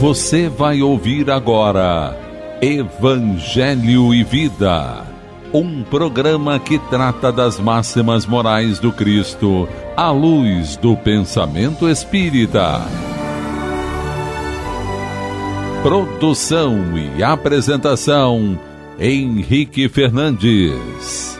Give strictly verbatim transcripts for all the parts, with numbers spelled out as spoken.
Você vai ouvir agora Evangelho e Vida, um programa que trata das máximas morais do Cristo à luz do pensamento espírita. Produção e apresentação, Henrique Fernandes.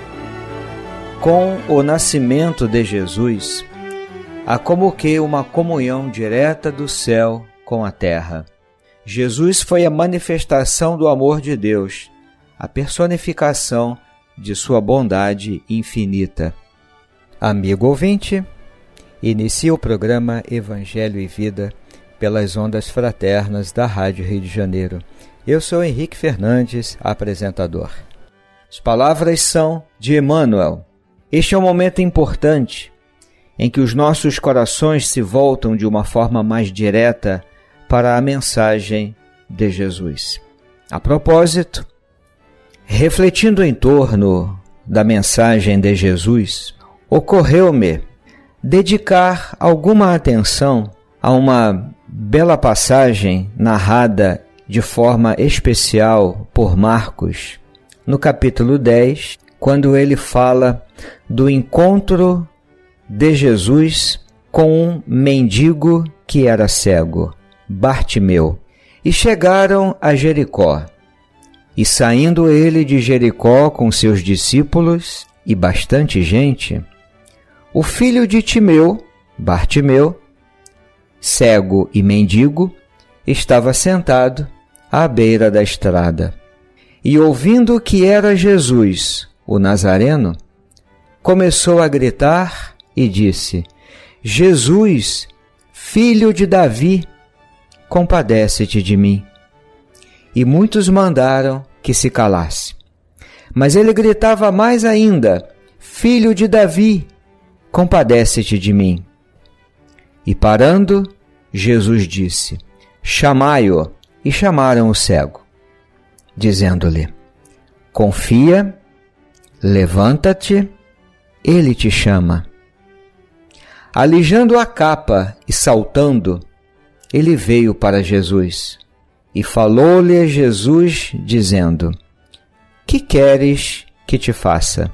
Com o nascimento de Jesus, há como que uma comunhão direta do céu com a terra. Jesus foi a manifestação do amor de Deus, a personificação de sua bondade infinita. Amigo ouvinte, inicia o programa Evangelho e Vida pelas ondas fraternas da Rádio Rio de Janeiro. Eu sou Henrique Fernandes, apresentador. As palavras são de Emmanuel. Este é um momento importante em que os nossos corações se voltam de uma forma mais direta para a mensagem de Jesus. A propósito, refletindo em torno da mensagem de Jesus, ocorreu-me dedicar alguma atenção a uma bela passagem narrada de forma especial por Marcos, no capítulo dez, quando ele fala do encontro de Jesus com um mendigo que era cego, Bartimeu. E chegaram a Jericó. E saindo ele de Jericó com seus discípulos e bastante gente, o filho de Timeu, Bartimeu, cego e mendigo, estava sentado à beira da estrada. E ouvindo que era Jesus, o Nazareno, começou a gritar e disse: Jesus, filho de Davi, compadece-te de mim. E muitos mandaram que se calasse. Mas ele gritava mais ainda: Filho de Davi, compadece-te de mim. E parando, Jesus disse: Chamai-o. E chamaram o cego, dizendo-lhe: Confia, levanta-te, ele te chama. Alijando a capa e saltando, ele veio para Jesus e falou-lhe Jesus, dizendo: Que queres que te faça?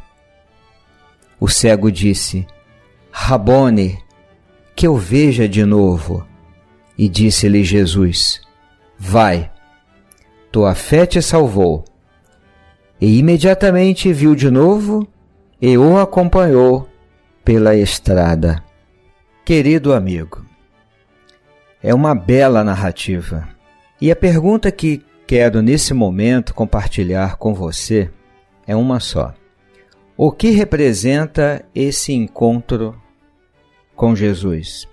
O cego disse: Rabone, que eu veja de novo. E disse-lhe Jesus: Vai, tua fé te salvou. E imediatamente viu de novo e o acompanhou pela estrada. Querido amigo, é uma bela narrativa. E a pergunta que quero nesse momento compartilhar com você é uma só. O que representa esse encontro com Jesus?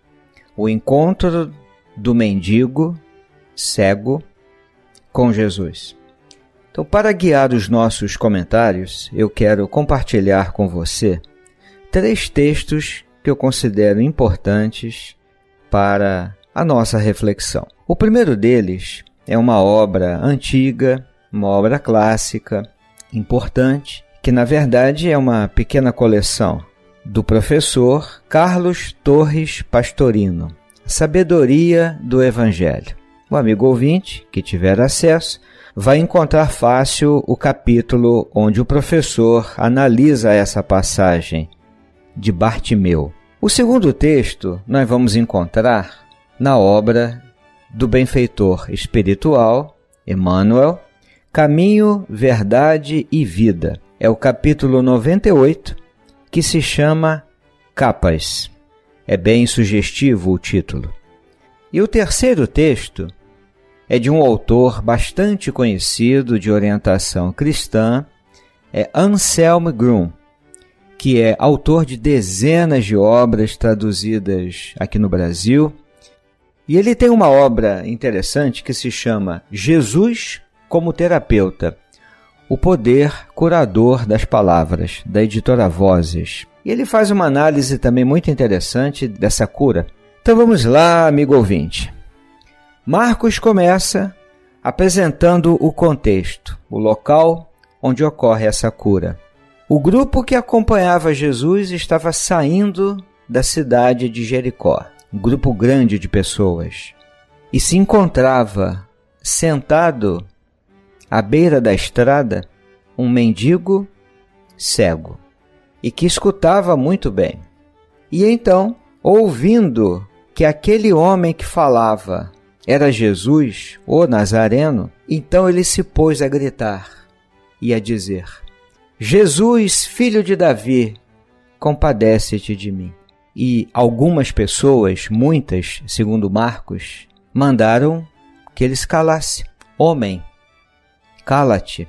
O encontro do mendigo cego com Jesus. Então, para guiar os nossos comentários, eu quero compartilhar com você três textos que eu considero importantes para a nossa reflexão. O primeiro deles é uma obra antiga, uma obra clássica, importante, que na verdade é uma pequena coleção do professor Carlos Torres Pastorino, Sabedoria do Evangelho. O amigo ouvinte que tiver acesso vai encontrar fácil o capítulo onde o professor analisa essa passagem de Bartimeu. O segundo texto nós vamos encontrar na obra do benfeitor espiritual Emmanuel, Caminho, Verdade e Vida. É o capítulo noventa e oito, que se chama Capas. É bem sugestivo o título. E o terceiro texto é de um autor bastante conhecido de orientação cristã, é Anselm Grün, que é autor de dezenas de obras traduzidas aqui no Brasil. E ele tem uma obra interessante que se chama Jesus como Terapeuta, o poder curador das palavras, da editora Vozes. E ele faz uma análise também muito interessante dessa cura. Então vamos lá, amigo ouvinte. Marcos começa apresentando o contexto, o local onde ocorre essa cura. O grupo que acompanhava Jesus estava saindo da cidade de Jericó, um grupo grande de pessoas. e se encontrava sentado à beira da estrada um mendigo cego, e que escutava muito bem. E então, ouvindo que aquele homem que falava era Jesus, o Nazareno, então ele se pôs a gritar e a dizer: Jesus, filho de Davi, compadece-te de mim. E algumas pessoas, muitas, segundo Marcos, mandaram que ele se calasse. Homem, cala-te.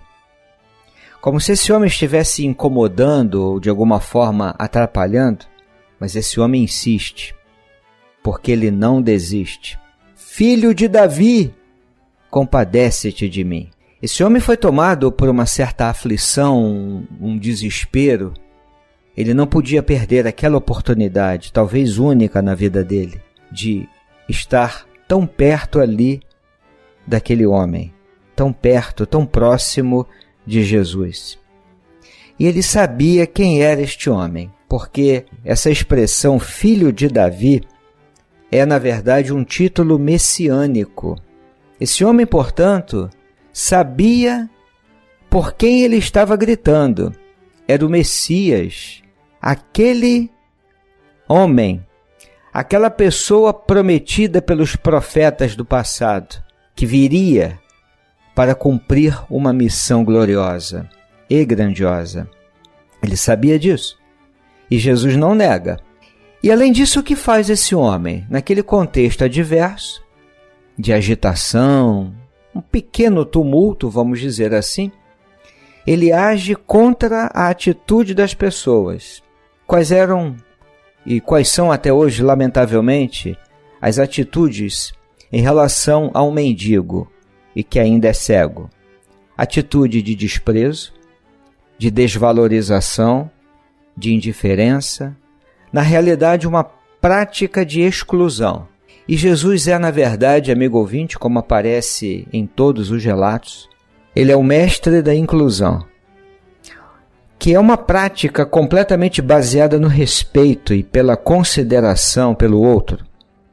Como se esse homem estivesse incomodando ou de alguma forma atrapalhando, mas esse homem insiste, porque ele não desiste. Filho de Davi, compadece-te de mim. Esse homem foi tomado por uma certa aflição, um, um desespero. Ele não podia perder aquela oportunidade, talvez única na vida dele, de estar tão perto ali daquele homem, tão perto, tão próximo de Jesus. E ele sabia quem era este homem, porque essa expressão filho de Davi é, na verdade, um título messiânico. Esse homem, portanto, sabia por quem ele estava gritando. Era o Messias, aquele homem, aquela pessoa prometida pelos profetas do passado, que viria para cumprir uma missão gloriosa e grandiosa. Ele sabia disso. E Jesus não nega. E além disso, o que faz esse homem? Naquele contexto adverso, de agitação, um pequeno tumulto, vamos dizer assim, ele age contra a atitude das pessoas. Quais eram e quais são até hoje, lamentavelmente, as atitudes em relação a um mendigo e que ainda é cego? Atitude de desprezo, de desvalorização, de indiferença, na realidade uma prática de exclusão. E Jesus é, na verdade, amigo ouvinte, como aparece em todos os relatos, ele é o mestre da inclusão, que é uma prática completamente baseada no respeito e pela consideração pelo outro.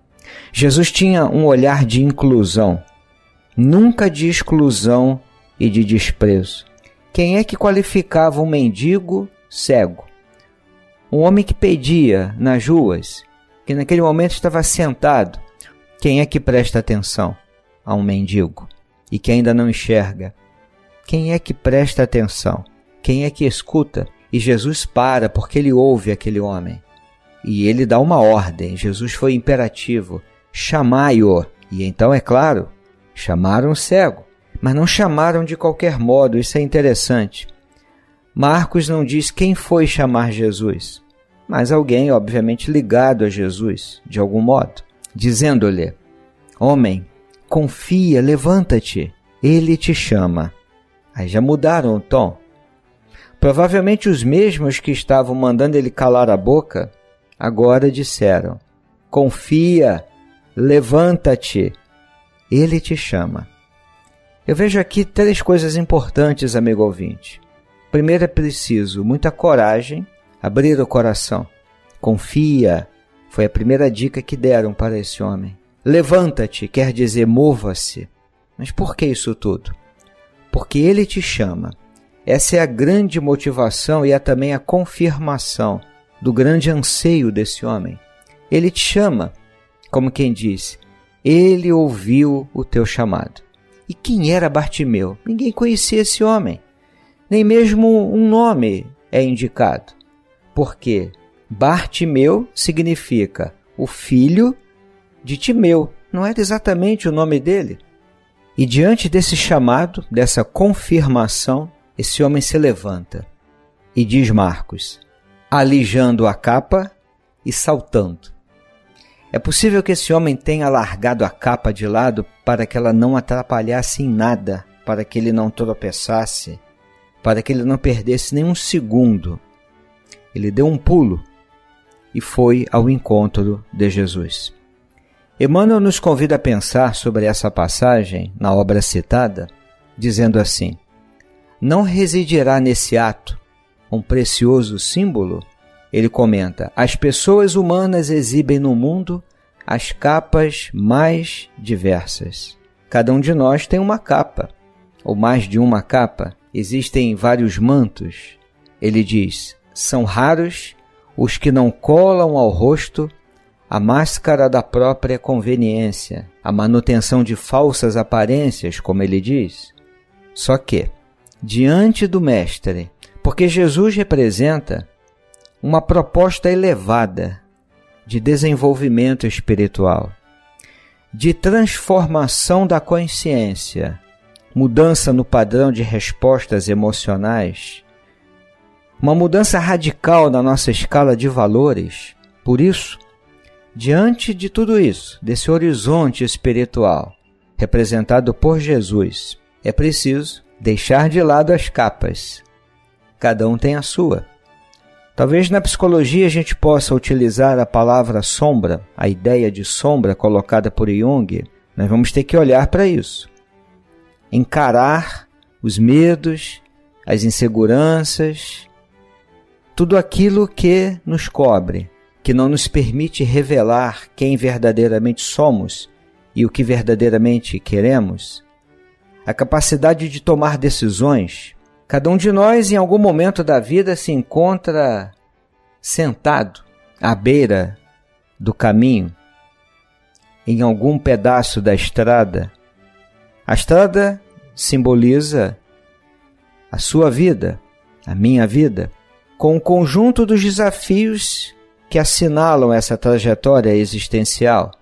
Jesus tinha um olhar de inclusão, nunca de exclusão e de desprezo. Quem é que qualificava um mendigo cego? Um homem que pedia nas ruas, que naquele momento estava sentado. Quem é que presta atenção a um mendigo e que ainda não enxerga? Quem é que presta atenção? Quem é que escuta? E Jesus para, porque ele ouve aquele homem. E ele dá uma ordem. Jesus foi imperativo: chamai-o. E então, é claro, chamaram o cego. Mas não chamaram de qualquer modo, isso é interessante. Marcos não diz quem foi chamar Jesus, mas alguém, obviamente, ligado a Jesus, de algum modo, dizendo-lhe: homem, confia, levanta-te, ele te chama. Aí já mudaram o tom. Provavelmente os mesmos que estavam mandando ele calar a boca, agora disseram: confia, levanta-te, ele te chama. Eu vejo aqui três coisas importantes, amigo ouvinte. Primeiro, é preciso muita coragem, abrir o coração. Confia, foi a primeira dica que deram para esse homem. Levanta-te, quer dizer mova-se. Mas por que isso tudo? Porque ele te chama. Essa é a grande motivação e é também a confirmação do grande anseio desse homem. Ele te chama, como quem diz, ele ouviu o teu chamado. E quem era Bartimeu? Ninguém conhecia esse homem. Nem mesmo um nome é indicado. Porque Bartimeu significa o filho de Timeu. Não era exatamente o nome dele. E diante desse chamado, dessa confirmação, esse homem se levanta. E diz Marcos, alijando a capa e saltando. É possível que esse homem tenha largado a capa de lado para que ela não atrapalhasse em nada, para que ele não tropeçasse, para que ele não perdesse nem um segundo. Ele deu um pulo e foi ao encontro de Jesus. Emmanuel nos convida a pensar sobre essa passagem na obra citada, dizendo assim: não residirá nesse ato um precioso símbolo? Ele comenta: as pessoas humanas exibem no mundo as capas mais diversas. Cada um de nós tem uma capa, ou mais de uma capa. Existem vários mantos. Ele diz, são raros os que não colam ao rosto a máscara da própria conveniência, a manutenção de falsas aparências, como ele diz. Só que, diante do Mestre, porque Jesus representa uma proposta elevada de desenvolvimento espiritual, de transformação da consciência, mudança no padrão de respostas emocionais, uma mudança radical na nossa escala de valores. Por isso, diante de tudo isso, desse horizonte espiritual representado por Jesus, é preciso deixar de lado as capas. Cada um tem a sua. Talvez na psicologia a gente possa utilizar a palavra sombra, a ideia de sombra colocada por Jung. Nós vamos ter que olhar para isso. Encarar os medos, as inseguranças, tudo aquilo que nos cobre, que não nos permite revelar quem verdadeiramente somos e o que verdadeiramente queremos. A capacidade de tomar decisões. Cada um de nós, em algum momento da vida, se encontra sentado à beira do caminho, em algum pedaço da estrada. A estrada simboliza a sua vida, a minha vida, com o conjunto dos desafios que assinalam essa trajetória existencial.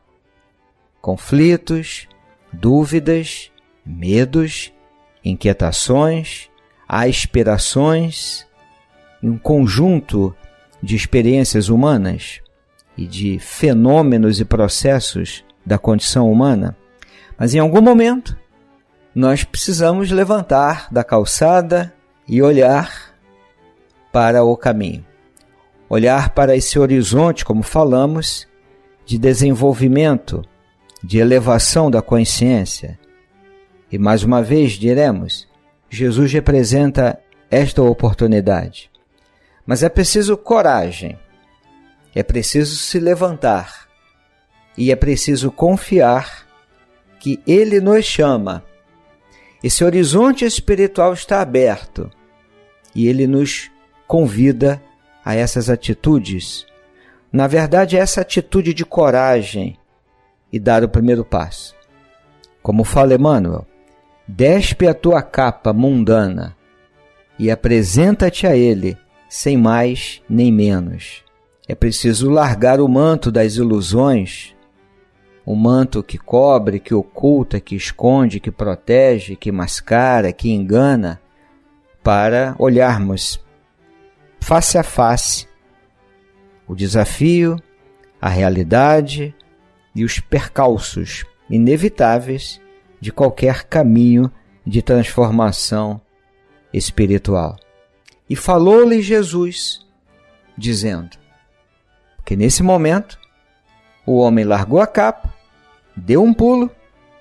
Conflitos, dúvidas, medos, inquietações, aspirações, e um conjunto de experiências humanas e de fenômenos e processos da condição humana. Mas em algum momento, nós precisamos levantar da calçada e olhar para o caminho. Olhar para esse horizonte, como falamos, de desenvolvimento, de elevação da consciência. E mais uma vez diremos, Jesus representa esta oportunidade. Mas é preciso coragem, é preciso se levantar e é preciso confiar que Ele nos chama. Esse horizonte espiritual está aberto e Ele nos convida a essas atitudes. Na verdade, essa atitude de coragem e dar o primeiro passo. Como fala Emmanuel, despe a tua capa mundana e apresenta-te a Ele, sem mais nem menos. É preciso largar o manto das ilusões, o manto que cobre, que oculta, que esconde, que protege, que mascara, que engana, para olharmos face a face o desafio, a realidade e os percalços inevitáveis de qualquer caminho de transformação espiritual. E falou-lhe Jesus, dizendo, que nesse momento o homem largou a capa, deu um pulo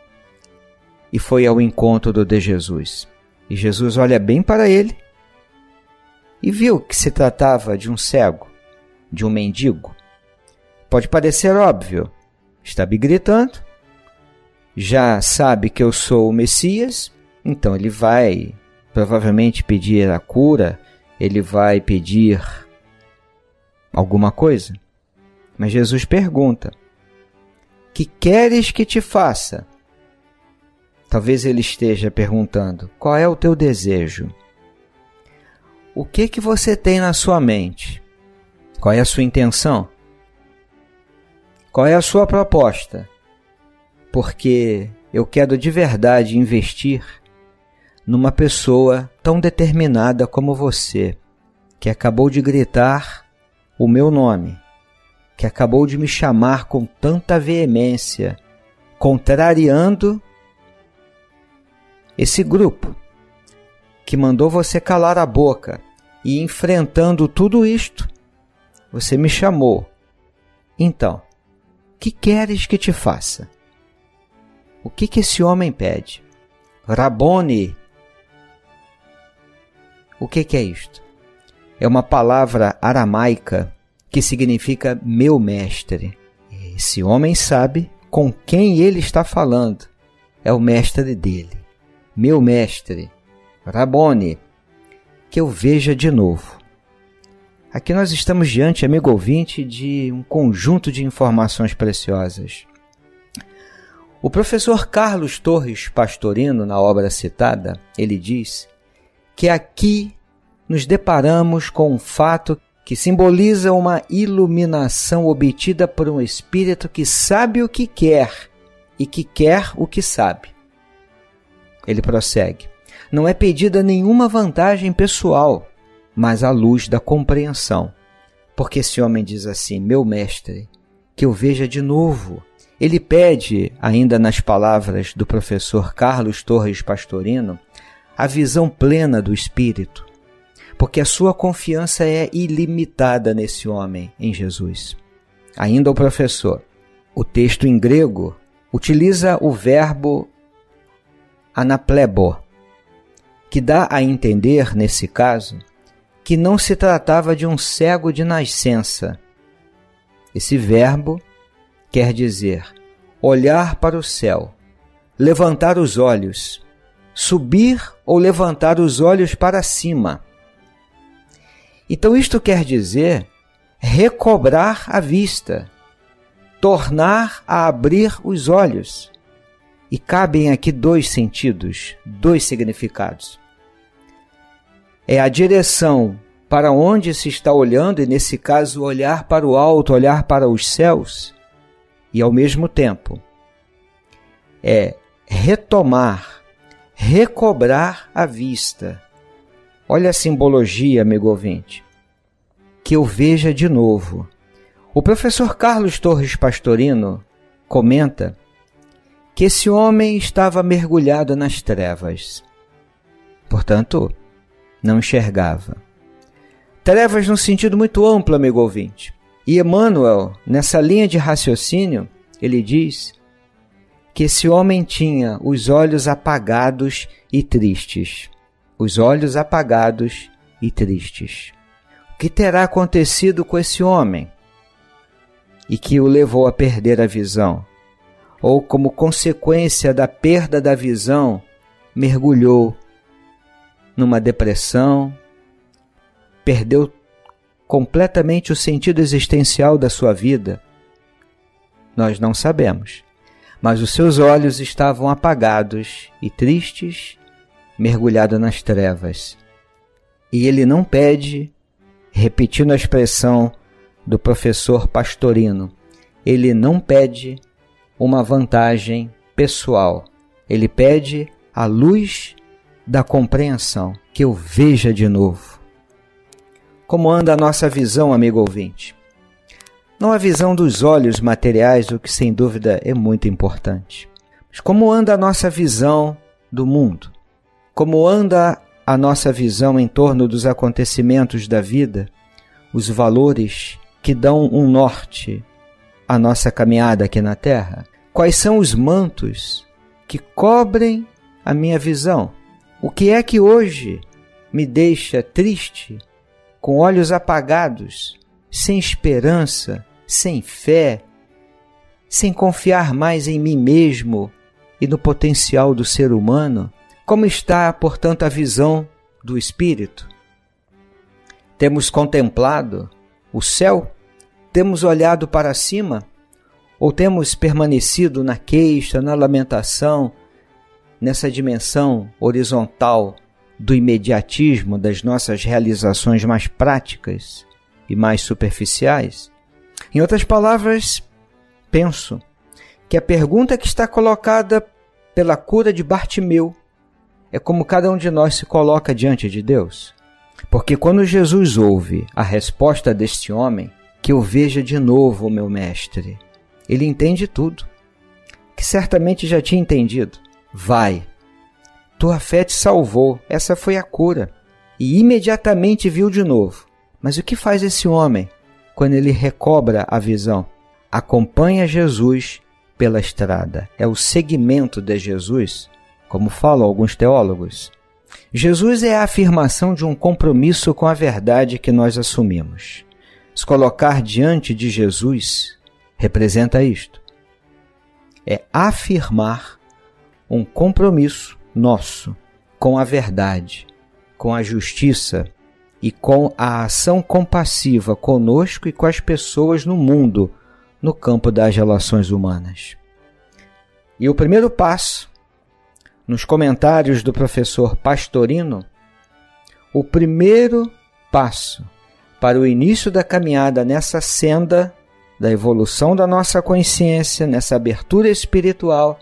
e foi ao encontro do de Jesus. E Jesus olha bem para ele e viu que se tratava de um cego, de um mendigo. Pode parecer óbvio, está me gritando, já sabe que eu sou o Messias, então ele vai provavelmente pedir a cura, ele vai pedir alguma coisa. Mas Jesus pergunta, que queres que te faça? Talvez ele esteja perguntando, qual é o teu desejo? O que que você tem na sua mente? Qual é a sua intenção? Qual é a sua proposta? Porque eu quero de verdade investir numa pessoa tão determinada como você, que acabou de gritar o meu nome, que acabou de me chamar com tanta veemência, contrariando esse grupo que mandou você calar a boca e enfrentando tudo isto, você me chamou. Então, o que queres que te faça? O que que esse homem pede? Rabone. O que que é isto? É uma palavra aramaica que significa meu mestre. Esse homem sabe com quem ele está falando. É o mestre dele. Meu mestre, Rabone, que eu veja de novo. Aqui nós estamos diante, amigo ouvinte, de um conjunto de informações preciosas. O professor Carlos Torres Pastorino, na obra citada, ele diz que aqui nos deparamos com um fato que simboliza uma iluminação obtida por um espírito que sabe o que quer e que quer o que sabe. Ele prossegue. Não é pedida nenhuma vantagem pessoal, mas à luz da compreensão. Porque esse homem diz assim, meu mestre, que eu veja de novo. Ele pede, ainda nas palavras do professor Carlos Torres Pastorino, a visão plena do espírito, porque a sua confiança é ilimitada nesse homem, em Jesus. Ainda o professor, o texto em grego utiliza o verbo anaplebo, que dá a entender, nesse caso, que não se tratava de um cego de nascença. Esse verbo quer dizer olhar para o céu, levantar os olhos, subir ou levantar os olhos para cima. Então isto quer dizer recobrar a vista, tornar a abrir os olhos. E cabem aqui dois sentidos, dois significados. É a direção para onde se está olhando, e nesse caso olhar para o alto, olhar para os céus, e ao mesmo tempo é retomar, recobrar a vista. Olha a simbologia, amigo ouvinte, que eu veja de novo. O professor Carlos Torres Pastorino comenta que esse homem estava mergulhado nas trevas. Portanto, não enxergava. Trevas num sentido muito amplo, amigo ouvinte. E Emmanuel, nessa linha de raciocínio, ele diz que esse homem tinha os olhos apagados e tristes. Os olhos apagados e tristes. O que terá acontecido com esse homem? E que o levou a perder a visão? Ou, como consequência da perda da visão, mergulhou numa depressão, perdeu completamente o sentido existencial da sua vida? Nós não sabemos, mas os seus olhos estavam apagados e tristes, mergulhado nas trevas. E ele não pede, repetindo a expressão do professor Pastorino, ele não pede uma vantagem pessoal. Ele pede a luz da compreensão, que eu veja de novo. Como anda a nossa visão, amigo ouvinte? Não a visão dos olhos materiais, o que sem dúvida é muito importante. Mas como anda a nossa visão do mundo? Como anda a nossa visão em torno dos acontecimentos da vida? Os valores que dão um norte à nossa caminhada aqui na Terra? Quais são os mantos que cobrem a minha visão? O que é que hoje me deixa triste, com olhos apagados, sem esperança, sem fé, sem confiar mais em mim mesmo e no potencial do ser humano? Como está, portanto, a visão do Espírito? Temos contemplado o céu? Temos olhado para cima? Ou temos permanecido na queixa, na lamentação, nessa dimensão horizontal do imediatismo das nossas realizações mais práticas e mais superficiais? Em outras palavras, penso que a pergunta que está colocada pela cura de Bartimeu é como cada um de nós se coloca diante de Deus. Porque quando Jesus ouve a resposta deste homem, que eu veja de novo o meu mestre, ele entende tudo, que certamente já tinha entendido. Vai, tua fé te salvou, essa foi a cura. E imediatamente viu de novo. Mas o que faz esse homem quando ele recobra a visão? Acompanha Jesus pela estrada. É o seguimento de Jesus, como falam alguns teólogos. Jesus é a afirmação de um compromisso com a verdade que nós assumimos. Se colocar diante de Jesus representa isto. É afirmar um compromisso nosso com a verdade, com a justiça e com a ação compassiva conosco e com as pessoas no mundo, no campo das relações humanas. E o primeiro passo, nos comentários do professor Pastorino, o primeiro passo para o início da caminhada nessa senda da evolução da nossa consciência, nessa abertura espiritual,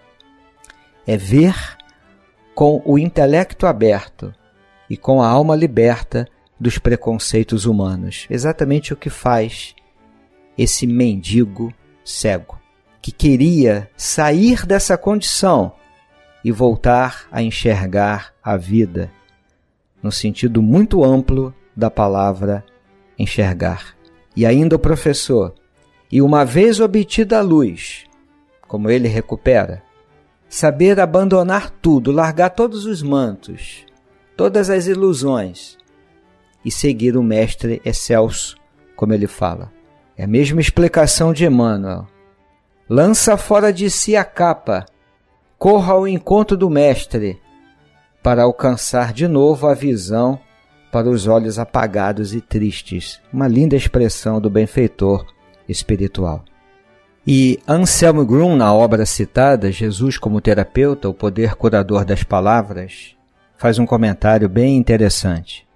é ver com o intelecto aberto e com a alma liberta dos preconceitos humanos. Exatamente o que faz esse mendigo cego, que queria sair dessa condição e voltar a enxergar a vida, no sentido muito amplo da palavra enxergar. E ainda o professor, e uma vez obtida a luz, como ele recupera, saber abandonar tudo, largar todos os mantos, todas as ilusões e seguir o Mestre excelso, como ele fala. É a mesma explicação de Emmanuel. Lança fora de si a capa, corra ao encontro do Mestre, para alcançar de novo a visão para os olhos apagados e tristes. Uma linda expressão do benfeitor espiritual. E Anselm Grün, na obra citada, Jesus como Terapeuta, o Poder Curador das Palavras, faz um comentário bem interessante.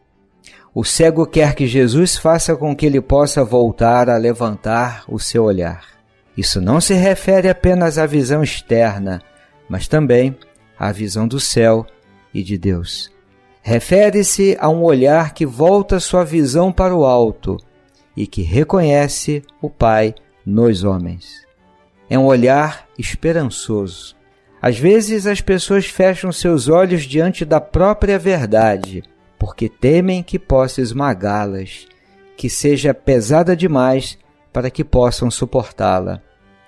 O cego quer que Jesus faça com que ele possa voltar a levantar o seu olhar. Isso não se refere apenas à visão externa, mas também à visão do céu e de Deus. Refere-se a um olhar que volta sua visão para o alto e que reconhece o Pai nos homens. É um olhar esperançoso. Às vezes as pessoas fecham seus olhos diante da própria verdade, porque temem que possa esmagá-las, que seja pesada demais para que possam suportá-la.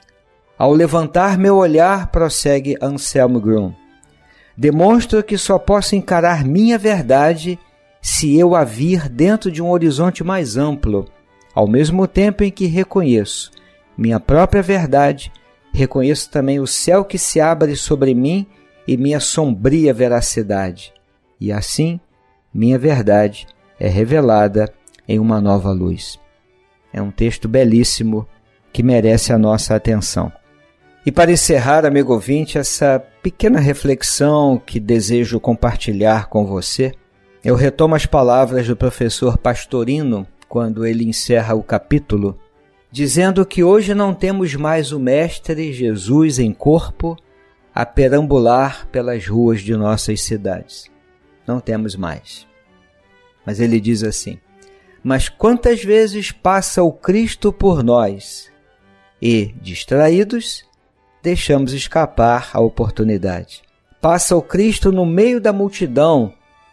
Ao levantar meu olhar, prossegue Anselm Grün, demonstro que só posso encarar minha verdade se eu a vir dentro de um horizonte mais amplo, ao mesmo tempo em que reconheço minha própria verdade, reconheço também o céu que se abre sobre mim e minha sombria veracidade. E assim, minha verdade é revelada em uma nova luz. É um texto belíssimo que merece a nossa atenção. E para encerrar, amigo ouvinte, essa pequena reflexão que desejo compartilhar com você, eu retomo as palavras do professor Pastorino, quando ele encerra o capítulo, dizendo que hoje não temos mais o Mestre Jesus em corpo a perambular pelas ruas de nossas cidades. Não temos mais. Mas ele diz assim, mas quantas vezes passa o Cristo por nós e, distraídos, deixamos escapar a oportunidade. Passa o Cristo no meio da multidão,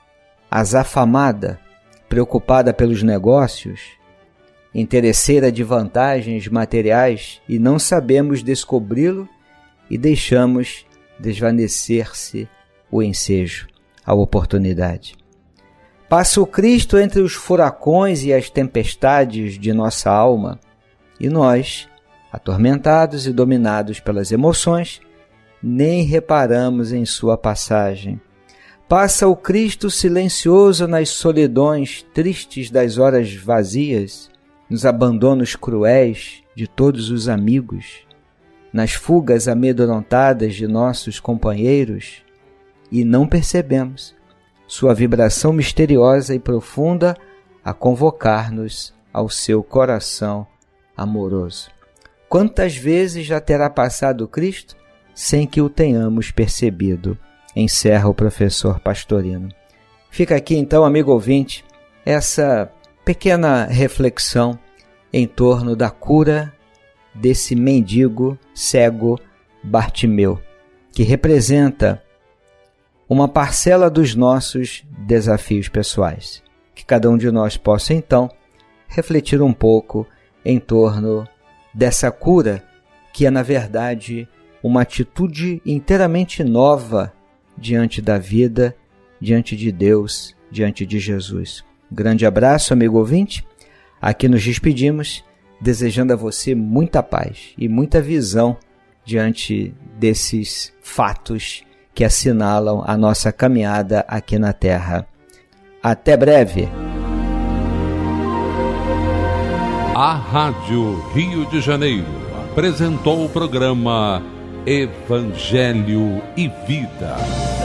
azafamada, preocupada pelos negócios, interesseira de vantagens materiais, e não sabemos descobri-lo e deixamos desvanecer-se o ensejo, a oportunidade. Passa o Cristo entre os furacões e as tempestades de nossa alma, e nós, atormentados e dominados pelas emoções, nem reparamos em sua passagem. Passa o Cristo silencioso nas solidões tristes das horas vazias, nos abandonos cruéis de todos os amigos, nas fugas amedrontadas de nossos companheiros, e não percebemos sua vibração misteriosa e profunda a convocar-nos ao seu coração amoroso. Quantas vezes já terá passado Cristo sem que o tenhamos percebido? Encerra o professor Pastorino. Fica aqui então, amigo ouvinte, essa pequena reflexão em torno da cura desse mendigo cego Bartimeu, que representa uma parcela dos nossos desafios pessoais. Que cada um de nós possa então refletir um pouco em torno dessa cura, que é na verdade uma atitude inteiramente nova diante da vida, diante de Deus, diante de Jesus. Um grande abraço, amigo ouvinte. Aqui nos despedimos, desejando a você muita paz e muita visão diante desses fatos que assinalam a nossa caminhada aqui na Terra. Até breve! A Rádio Rio de Janeiro apresentou o programa Evangelho e Vida.